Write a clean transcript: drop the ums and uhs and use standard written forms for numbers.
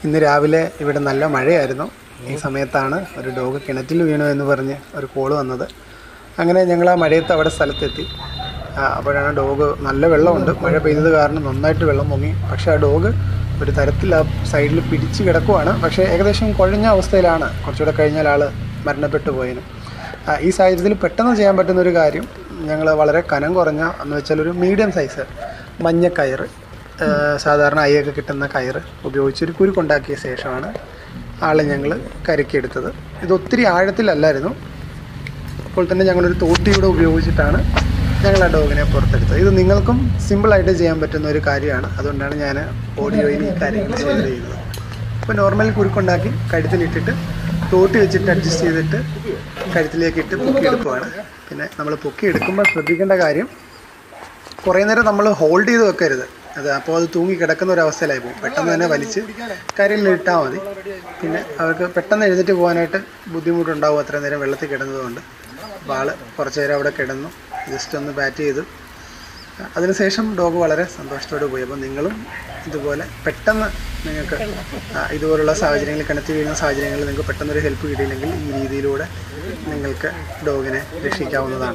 ഇന്ന് രാവിലെ ഇവിടെ നല്ല മഴയായിരുന്നു. ഈ സമയത്താണ് ഒരു ഡോഗ് കിണറ്റിൽ വീണു എന്ന് പറഞ്ഞ് ഒരു കോൾ വന്നത്. അങ്ങനെ ഞങ്ങൾ ആ മഴയത്ത് അവിടെ സ്ഥലത്തെത്തി. അപ്പോഴാണ് ഡോഗ് നല്ല വെള്ളമുണ്ട്, മഴ പെയ്തത് കാരണം നന്നായിട്ട് വെള്ളം പൊങ്ങി. പക്ഷേ ആ ഡോഗ് ഒരു തരത്തിൽ ആ സൈഡിൽ പിടിച്ച് കിടക്കുവാണ്. പക്ഷേ ഏകദേശം കുഴഞ്ഞ അവസ്ഥയിലാണ്. കുറച്ചുകൂടെ കഴിഞ്ഞാൽ ആൾ മരണപ്പെട്ടു പോയതിന്. ഈ സാഹചര്യത്തിൽ പെട്ടെന്ന് ചെയ്യാൻ പറ്റുന്നൊരു കാര്യം, ഞങ്ങൾ വളരെ കനം കുറഞ്ഞ എന്ന് വെച്ചാൽ ഒരു മീഡിയം സൈസ് മഞ്ഞ കയറ്, സാധാരണ അയ്യൊക്കെ കിട്ടുന്ന കയറ് ഉപയോഗിച്ചൊരു കുരുക്കുണ്ടാക്കിയ ശേഷമാണ് ആളെ ഞങ്ങൾ കരക്കിയെടുത്തത്. ഇത് ഒത്തിരി ആഴത്തിലല്ലായിരുന്നു. അപ്പോൾ തന്നെ ഞങ്ങളൊരു തോട്ടിയൂടെ ഉപയോഗിച്ചിട്ടാണ് ഞങ്ങൾ ആ ഡോഗിനെ പുറത്തെടുത്തത്. ഇത് നിങ്ങൾക്കും സിമ്പിളായിട്ട് ചെയ്യാൻ പറ്റുന്ന ഒരു കാര്യമാണ്. അതുകൊണ്ടാണ് ഞാൻ ഓഡിയോയിൽ ഈ കാര്യങ്ങൾ ഷെയർ ചെയ്യുന്നത്. ഇപ്പോൾ നോർമൽ കുരുക്കുണ്ടാക്കി കഴുത്തിലിട്ടിട്ട് തോട്ടി വെച്ചിട്ട് അഡ്ജസ്റ്റ് ചെയ്തിട്ട് കഴുത്തിലേക്ക് ഇട്ട് പൊക്കിയെടുക്കുവാണ്. പിന്നെ നമ്മൾ പൊക്കിയെടുക്കുമ്പോൾ ശ്രദ്ധിക്കേണ്ട കാര്യം, കുറേ നേരം നമ്മൾ ഹോൾഡ് ചെയ്ത് വെക്കരുത്. അപ്പോൾ അത് തൂങ്ങി കിടക്കുന്ന ഒരവസ്ഥയിലായി പോകും. പെട്ടെന്ന് തന്നെ വലിച്ച് കരയിലിട്ടാൽ മതി. പിന്നെ അവർക്ക് പെട്ടെന്ന് എഴുന്നേറ്റ് പോകാനായിട്ട് ബുദ്ധിമുട്ടുണ്ടാവും അത്രയും നേരം വെള്ളത്തിൽ കിടന്നതുകൊണ്ട്. അപ്പോൾ ആൾ കുറച്ച് നേരം അവിടെ കിടന്നു, ജസ്റ്റ് ഒന്ന് ബാറ്റ് ചെയ്തു. അതിനുശേഷം ഡോഗ് വളരെ സന്തോഷത്തോടെ പോയി. അപ്പോൾ നിങ്ങളും ഇതുപോലെ പെട്ടെന്ന് നിങ്ങൾക്ക് ഇതുപോലുള്ള സാഹചര്യങ്ങളിൽ, കിണറ്റി വീഴുന്ന സാഹചര്യങ്ങളിൽ നിങ്ങൾക്ക് പെട്ടെന്നൊരു ഹെൽപ്പ് കിട്ടിയില്ലെങ്കിൽ ഈ രീതിയിലൂടെ നിങ്ങൾക്ക് ഡോഗിനെ രക്ഷിക്കാവുന്നതാണ്.